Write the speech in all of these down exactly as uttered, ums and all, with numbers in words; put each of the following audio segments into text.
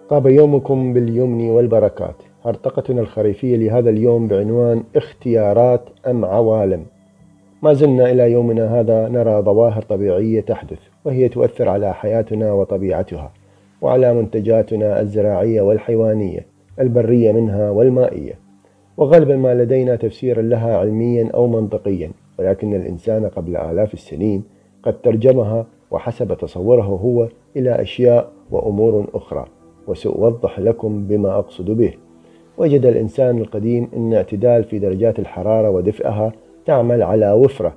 طاب يومكم باليمن والبركات. هرطقتنا الخريفية لهذا اليوم بعنوان اختيارات أم عوالم. ما زلنا إلى يومنا هذا نرى ظواهر طبيعية تحدث، وهي تؤثر على حياتنا وطبيعتها، وعلى منتجاتنا الزراعية والحيوانية، البرية منها والمائية. وغالبا ما لدينا تفسير لها علميا أو منطقيا، ولكن الإنسان قبل آلاف السنين قد ترجمها وحسب تصوره هو إلى أشياء وأمور أخرى، وسأوضح لكم بما أقصد به. وجد الإنسان القديم أن اعتدال في درجات الحرارة ودفئها تعمل على وفرة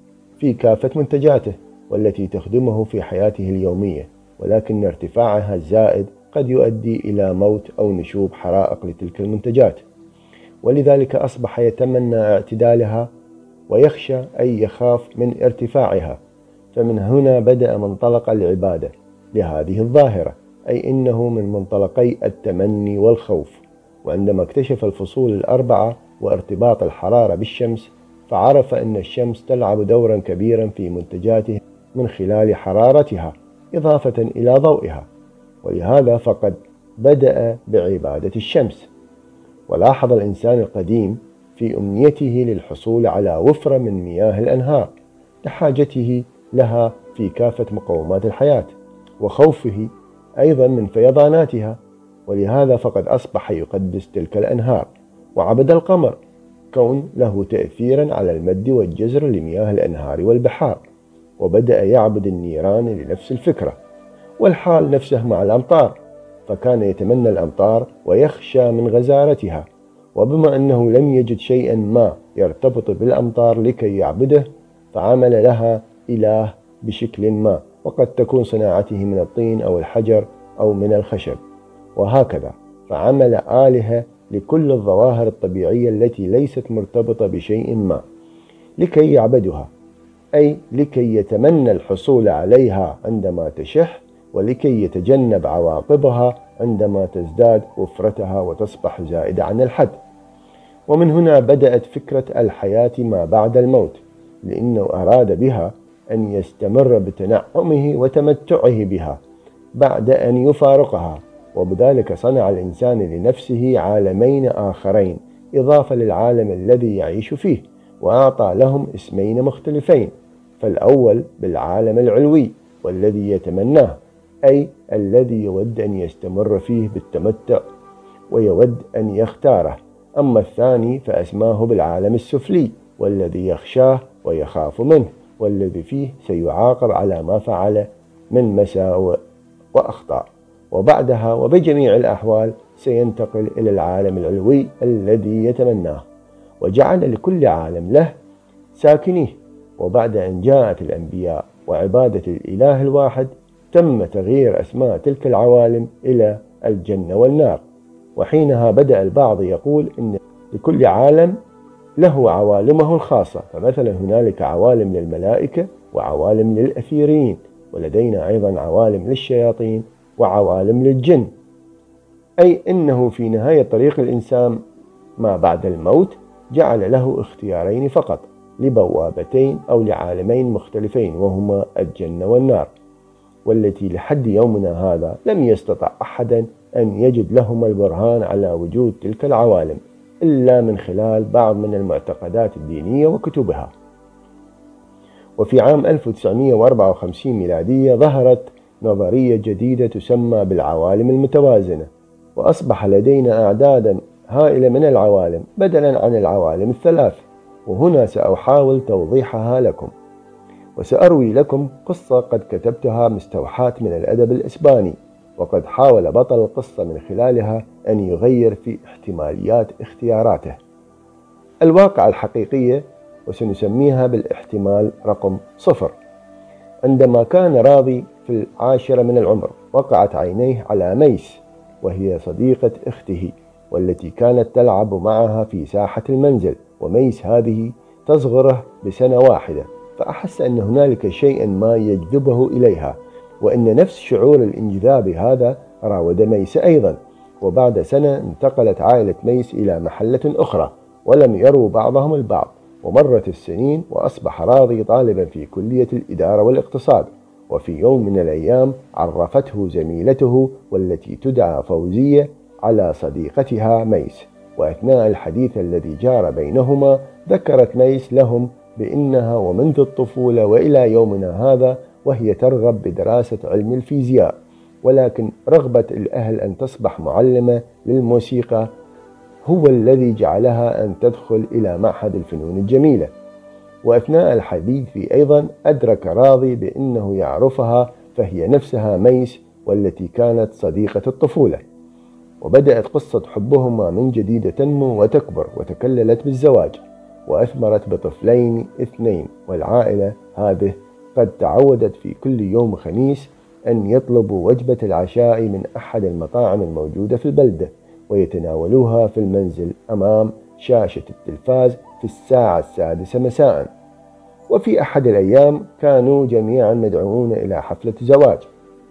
في كافة منتجاته والتي تخدمه في حياته اليومية، ولكن ارتفاعها الزائد قد يؤدي إلى موت أو نشوب حرائق لتلك المنتجات، ولذلك أصبح يتمنى اعتدالها ويخشى أي يخاف من ارتفاعها. فمن هنا بدأ منطلق العبادة لهذه الظاهرة، أي إنه من منطلقي التمني والخوف. وعندما اكتشف الفصول الأربعة وارتباط الحرارة بالشمس، فعرف أن الشمس تلعب دورا كبيرا في منتجاته من خلال حرارتها إضافة إلى ضوئها، ولهذا فقد بدأ بعبادة الشمس. ولاحظ الإنسان القديم في أمنيته للحصول على وفرة من مياه الأنهار لحاجته لها في كافة مقومات الحياة، وخوفه أيضا من فيضاناتها، ولهذا فقد أصبح يقدس تلك الأنهار، وعبد القمر كون له تأثيرا على المد والجزر لمياه الأنهار والبحار، وبدأ يعبد النيران لنفس الفكرة. والحال نفسه مع الأمطار، فكان يتمنى الأمطار ويخشى من غزارتها، وبما أنه لم يجد شيئا ما يرتبط بالأمطار لكي يعبده، فعمل لها إله بشكل ما، وقد تكون صناعته من الطين أو الحجر أو من الخشب، وهكذا. فعمل آلهة لكل الظواهر الطبيعية التي ليست مرتبطة بشيء ما لكي يعبدها، أي لكي يتمنى الحصول عليها عندما تشح، ولكي يتجنب عواقبها عندما تزداد وفرتها وتصبح زائدة عن الحد. ومن هنا بدأت فكرة الحياة ما بعد الموت، لأنه أراد بها أن يستمر بتنعمه وتمتعه بها بعد أن يفارقها، وبذلك صنع الإنسان لنفسه عالمين آخرين إضافة للعالم الذي يعيش فيه، وأعطى لهم اسمين مختلفين. فالأول بالعالم العلوي والذي يتمناه، أي الذي يود أن يستمر فيه بالتمتع ويود أن يختاره. أما الثاني فأسماه بالعالم السفلي والذي يخشاه ويخاف منه، والذي فيه سيعاقب على ما فعل من مساوئ وأخطاء، وبعدها وبجميع الأحوال سينتقل إلى العالم العلوي الذي يتمناه. وجعل لكل عالم له ساكنيه. وبعد أن جاءت الأنبياء وعبادة الإله الواحد، تم تغيير أسماء تلك العوالم إلى الجنة والنار. وحينها بدأ البعض يقول إن لكل عالم له عوالمه الخاصة، فمثلا هنالك عوالم للملائكة وعوالم للأثيرين، ولدينا أيضا عوالم للشياطين وعوالم للجن، أي إنه في نهاية طريق الإنسان ما بعد الموت جعل له اختيارين فقط لبوابتين أو لعالمين مختلفين، وهما الجنة والنار، والتي لحد يومنا هذا لم يستطع أحدا أن يجد لهما البرهان على وجود تلك العوالم إلا من خلال بعض من المعتقدات الدينية وكتبها. وفي عام ألف وتسعمئة وأربعة وخمسين ميلادية ظهرت نظرية جديدة تسمى بالعوالم المتوازنة، وأصبح لدينا أعدادا هائلة من العوالم بدلا عن العوالم الثلاث. وهنا سأحاول توضيحها لكم، وسأروي لكم قصة قد كتبتها مستوحاة من الأدب الإسباني، وقد حاول بطل القصة من خلالها أن يغير في احتماليات اختياراته الواقع الحقيقية، وسنسميها بالاحتمال رقم صفر. عندما كان راضي في العاشرة من العمر، وقعت عينيه على ميس، وهي صديقة اخته، والتي كانت تلعب معها في ساحة المنزل. وميس هذه تصغره بسنة واحدة، فأحس أن هنالك شيئا ما يجذبه إليها، وأن نفس شعور الانجذاب هذا راود ميس أيضا. وبعد سنة انتقلت عائلة ميس إلى محلة أخرى، ولم يروا بعضهم البعض. ومرت السنين، وأصبح راضي طالبا في كلية الإدارة والاقتصاد، وفي يوم من الأيام عرفته زميلته والتي تدعى فوزية على صديقتها ميس، وأثناء الحديث الذي جار بينهما ذكرت ميس لهم بأنها ومنذ الطفولة وإلى يومنا هذا وهي ترغب بدراسة علم الفيزياء، ولكن رغبة الأهل أن تصبح معلمة للموسيقى هو الذي جعلها أن تدخل إلى معهد الفنون الجميلة. وأثناء الحديث أيضا أدرك راضي بأنه يعرفها، فهي نفسها ميس والتي كانت صديقة الطفولة. وبدأت قصة حبهما من جديد تنمو وتكبر، وتكللت بالزواج وأثمرت بطفلين اثنين. والعائلة هذه قد تعودت في كل يوم خميس أن يطلبوا وجبة العشاء من أحد المطاعم الموجودة في البلدة، ويتناولوها في المنزل أمام شاشة التلفاز في الساعة السادسة مساء. وفي أحد الأيام كانوا جميعا مدعوون إلى حفلة زواج،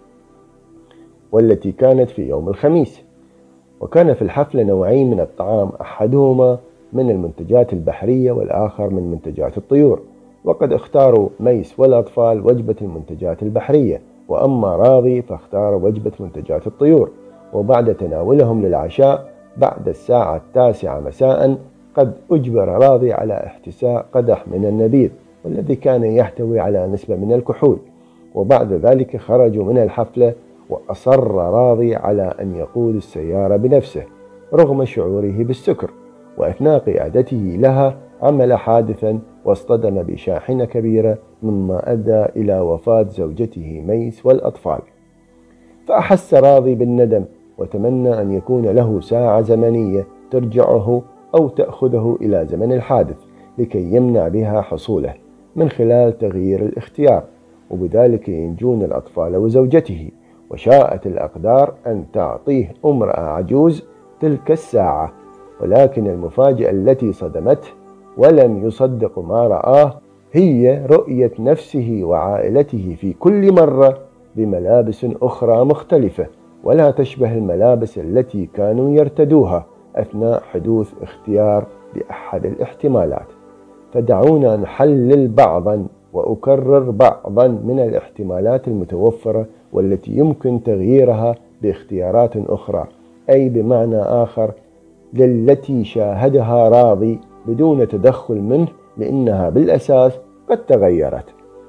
والتي كانت في يوم الخميس. وكان في الحفلة نوعين من الطعام، أحدهما من المنتجات البحرية والآخر من منتجات الطيور. وقد اختاروا ميس والأطفال وجبة المنتجات البحرية، وأما راضي فاختار وجبة منتجات الطيور. وبعد تناولهم للعشاء بعد الساعة التاسعة مساء قد أجبر راضي على احتساء قدح من النبيذ، والذي كان يحتوي على نسبة من الكحول. وبعد ذلك خرجوا من الحفلة، وأصر راضي على أن يقود السيارة بنفسه رغم شعوره بالسكر، وأثناء قيادته لها عمل حادثا واصطدم بشاحنة كبيرة، مما أدى إلى وفاة زوجته ميس والأطفال. فأحس راضي بالندم، وتمنى أن يكون له ساعة زمنية ترجعه أو تأخذه إلى زمن الحادث لكي يمنع بها حصوله من خلال تغيير الاختيار، وبذلك ينجون الأطفال وزوجته. وشاءت الأقدار أن تعطيه امرأة عجوز تلك الساعة، ولكن المفاجأة التي صدمته ولم يصدق ما رآه هي رؤية نفسه وعائلته في كل مرة بملابس أخرى مختلفة ولا تشبه الملابس التي كانوا يرتدوها أثناء حدوث اختيار بأحد الاحتمالات. فدعونا نحلل بعضا وأكرر بعضا من الاحتمالات المتوفرة والتي يمكن تغييرها باختيارات أخرى، أي بمعنى آخر للتي شاهدها راضي بدون تدخل منه، لأنها بالأساس قد تغيرت.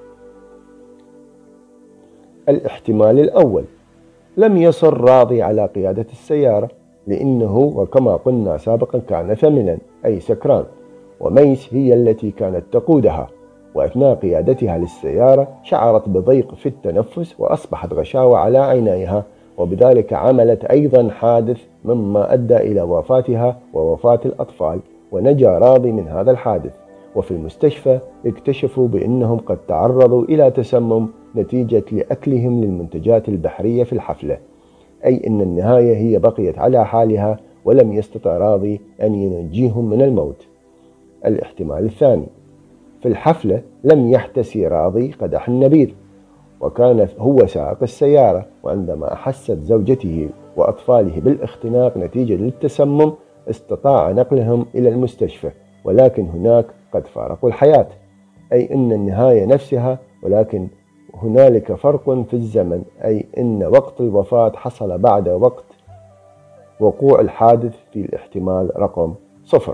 الاحتمال الأول: لم يصر راضي على قيادة السيارة، لأنه وكما قلنا سابقا كان ثمنا أي سكران، وميس هي التي كانت تقودها، وأثناء قيادتها للسيارة شعرت بضيق في التنفس وأصبحت غشاوة على عينيها، وبذلك عملت أيضا حادث مما أدى إلى وفاتها ووفاة الأطفال. ونجا راضي من هذا الحادث، وفي المستشفى اكتشفوا بأنهم قد تعرضوا إلى تسمم نتيجة لأكلهم للمنتجات البحرية في الحفلة، أي أن النهاية هي بقيت على حالها ولم يستطع راضي أن ينجيهم من الموت. الاحتمال الثاني: في الحفلة لم يحتسي راضي قدح النبيذ، وكان هو سائق السيارة، وعندما أحست زوجته وأطفاله بالاختناق نتيجة للتسمم استطاع نقلهم إلى المستشفى، ولكن هناك قد فارقوا الحياة، أي أن النهاية نفسها، ولكن هنالك فرق في الزمن، أي أن وقت الوفاة حصل بعد وقت وقوع الحادث في الاحتمال رقم صفر.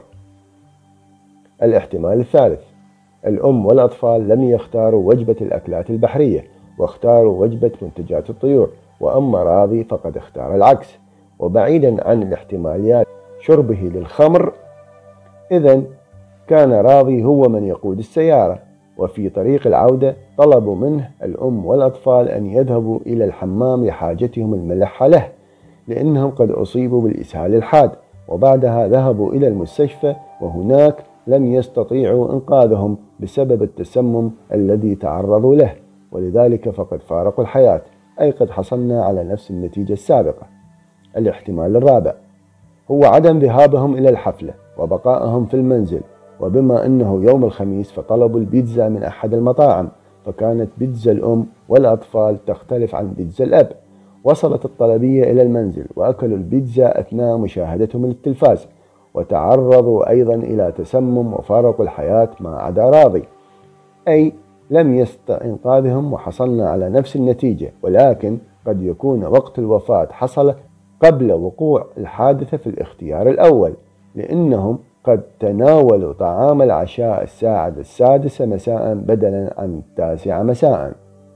الاحتمال الثالث: الأم والأطفال لم يختاروا وجبة الأكلات البحرية واختاروا وجبة منتجات الطيور، وأما راضي فقد اختار العكس. وبعيدا عن الاحتماليات شربه للخمر، إذن كان راضي هو من يقود السيارة، وفي طريق العودة طلبوا منه الأم والأطفال أن يذهبوا إلى الحمام لحاجتهم الملحة له، لأنهم قد أصيبوا بالإسهال الحاد، وبعدها ذهبوا إلى المستشفى، وهناك لم يستطيعوا إنقاذهم بسبب التسمم الذي تعرضوا له، ولذلك فقد فارقوا الحياة، أي قد حصلنا على نفس النتيجة السابقة. الاحتمال الرابع هو عدم ذهابهم إلى الحفلة وبقائهم في المنزل، وبما أنه يوم الخميس فطلبوا البيتزا من أحد المطاعم، فكانت بيتزا الأم والأطفال تختلف عن بيتزا الأب. وصلت الطلبية إلى المنزل وأكلوا البيتزا أثناء مشاهدتهم للتلفاز، وتعرضوا أيضا إلى تسمم وفارقوا الحياة ما عدا راضي، أي لم يستطع إنقاذهم وحصلنا على نفس النتيجة، ولكن قد يكون وقت الوفاة حصل قبل وقوع الحادثة في الاختيار الأول، لأنهم قد تناولوا طعام العشاء الساعة السادسة مساء بدلا عن التاسعة مساء.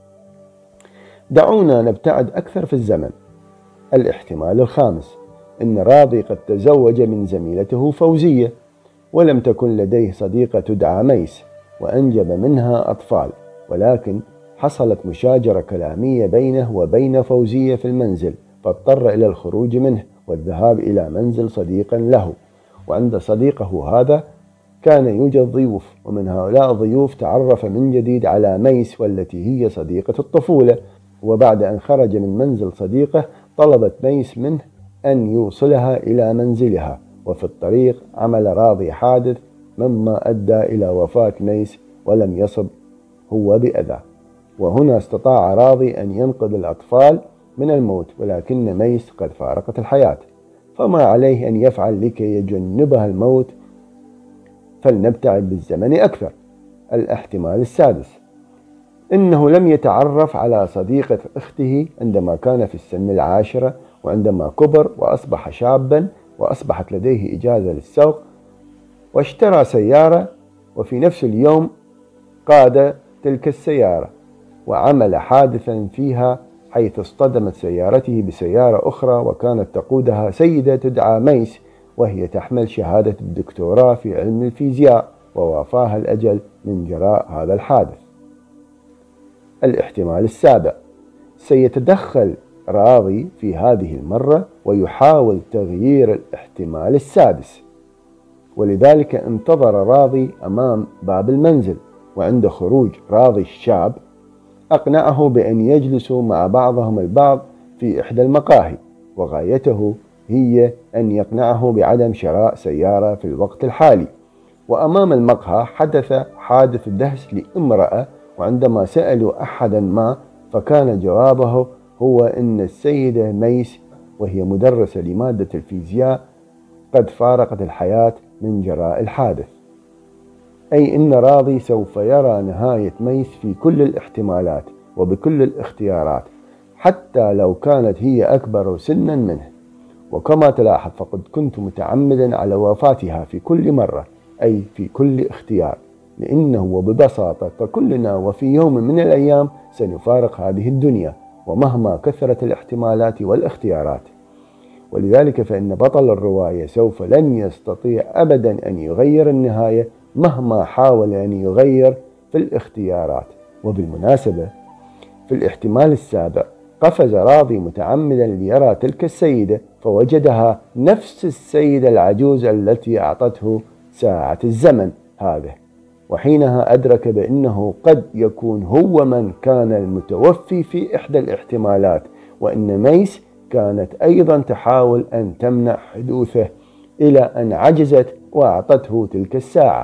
دعونا نبتعد أكثر في الزمن. الاحتمال الخامس: إن راضي قد تزوج من زميلته فوزية، ولم تكن لديه صديقة تدعى ميس، وأنجب منها أطفال، ولكن حصلت مشاجرة كلامية بينه وبين فوزية في المنزل، فاضطر إلى الخروج منه والذهاب إلى منزل صديق له. وعند صديقه هذا كان يوجد ضيوف، ومن هؤلاء الضيوف تعرف من جديد على ميس والتي هي صديقة الطفولة. وبعد أن خرج من منزل صديقه طلبت ميس منه أن يوصلها إلى منزلها، وفي الطريق عمل راضي حادث مما أدى إلى وفاة ميس ولم يصب هو بأذى. وهنا استطاع راضي أن ينقذ الأطفال من الموت، ولكن ميس قد فارقت الحياة، فما عليه أن يفعل لكي يجنبها الموت؟ فلنبتعد بالزمن أكثر. الاحتمال السادس: إنه لم يتعرف على صديقة أخته عندما كان في السن العاشرة، وعندما كبر وأصبح شابا وأصبحت لديه إجازة للسوق واشترى سيارة، وفي نفس اليوم قاد تلك السيارة وعمل حادثا فيها، حيث اصطدمت سيارته بسيارة أخرى وكانت تقودها سيدة تدعى ميس، وهي تحمل شهادة الدكتوراه في علم الفيزياء، ووافاها الأجل من جراء هذا الحادث. الاحتمال السابع: سيتدخل راضي في هذه المرة ويحاول تغيير الاحتمال السادس، ولذلك انتظر راضي أمام باب المنزل، وعند خروج راضي الشاب أقنعه بأن يجلسوا مع بعضهم البعض في إحدى المقاهي، وغايته هي أن يقنعه بعدم شراء سيارة في الوقت الحالي. وأمام المقهى حدث حادث دهس لامرأة، وعندما سألوا أحدا ما فكان جوابه هو أن السيدة ميس، وهي مدرسة لمادة الفيزياء، قد فارقت الحياة من جراء الحادث، أي أن راضي سوف يرى نهاية ميس في كل الاحتمالات وبكل الاختيارات، حتى لو كانت هي أكبر سنا منه. وكما تلاحظ فقد كنت متعمدا على وفاتها في كل مرة، أي في كل اختيار، لأنه وببساطة فكلنا وفي يوم من الأيام سنفارق هذه الدنيا، ومهما كثرت الاحتمالات والاختيارات. ولذلك فإن بطل الرواية سوف لن يستطيع أبدا أن يغير النهاية مهما حاول أن يغير في الاختيارات. وبالمناسبة في الاحتمال السابع قفز راضي متعمدا ليرى تلك السيدة، فوجدها نفس السيدة العجوز التي أعطته ساعة الزمن هذا، وحينها أدرك بأنه قد يكون هو من كان المتوفي في إحدى الاحتمالات، وأن ميس كانت أيضا تحاول أن تمنع حدوثه، إلى أن عجزت وأعطته تلك الساعة.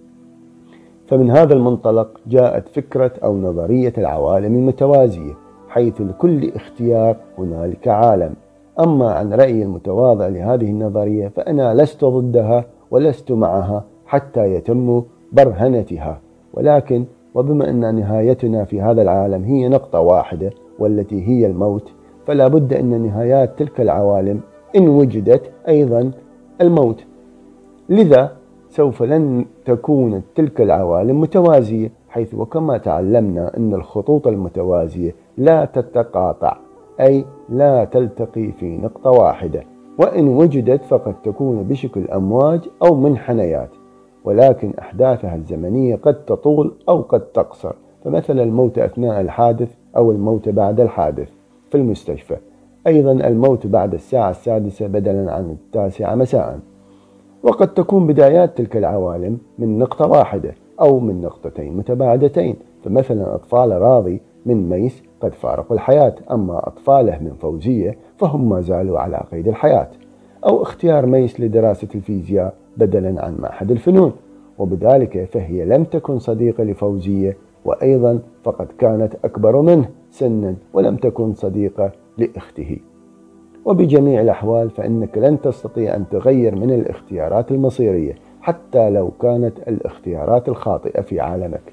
فمن هذا المنطلق جاءت فكرة أو نظرية العوالم المتوازية، حيث لكل اختيار هنالك عالم. أما عن رأيي المتواضع لهذه النظرية فأنا لست ضدها ولست معها حتى يتم برهنتها، ولكن وبما أن نهايتنا في هذا العالم هي نقطة واحدة والتي هي الموت، فلا بد أن نهايات تلك العوالم إن وجدت أيضا الموت. لذا سوف لن تكون تلك العوالم متوازية، حيث وكما تعلمنا أن الخطوط المتوازية لا تتقاطع، أي لا تلتقي في نقطة واحدة، وإن وجدت فقد تكون بشكل أمواج أو منحنيات، ولكن أحداثها الزمنية قد تطول أو قد تقصر، فمثل الموت أثناء الحادث أو الموت بعد الحادث في المستشفى، أيضا الموت بعد الساعة السادسة بدلا عن التاسعة مساء. وقد تكون بدايات تلك العوالم من نقطة واحدة أو من نقطتين متباعدتين، فمثلا أطفال راضي من ميس قد فارقوا الحياة، أما أطفاله من فوزية فهم ما زالوا على قيد الحياة. أو اختيار ميس لدراسة الفيزياء بدلا عن معهد الفنون، وبذلك فهي لم تكن صديقة لفوزية، وأيضا فقد كانت أكبر منه سنا ولم تكن صديقة لأخته. وبجميع الأحوال فإنك لن تستطيع أن تغير من الاختيارات المصيرية حتى لو كانت الاختيارات الخاطئة في عالمك،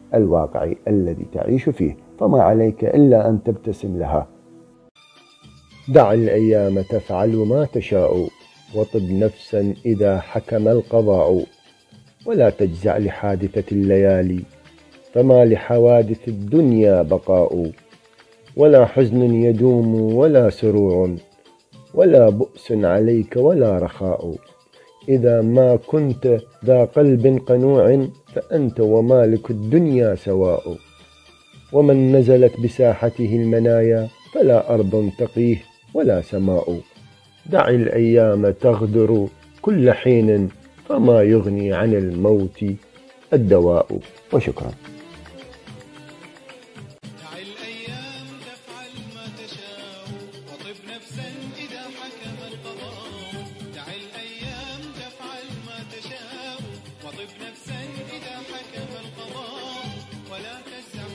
الواقع الذي تعيش فيه، فما عليك إلا أن تبتسم لها. دع الأيام تفعل ما تشاء، وطب نفسا إذا حكم القضاء، ولا تجزع لحادثة الليالي، فما لحوادث الدنيا بقاء، ولا حزن يدوم ولا سرور، ولا بؤس عليك ولا رخاء، إذا ما كنت ذا قلب قنوع فأنت ومالك الدنيا سواء، ومن نزلت بساحته المنايا فلا أرض تقيه ولا سماء، دع الأيام تغدر كل حين، فما يغني عن الموت الدواء. وشكرا. دع الأيام تفعل ما تشاء، وطب نفسا إذا حكم القضاء. دع الأيام تفعل ما تشاء، وطب نفسا إذا حكم القضاء، ولا تجزع